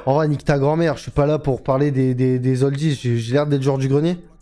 En vrai, nique ta grand-mère, je suis pas là pour parler des oldies, j'ai l'air d'être genre du grenier.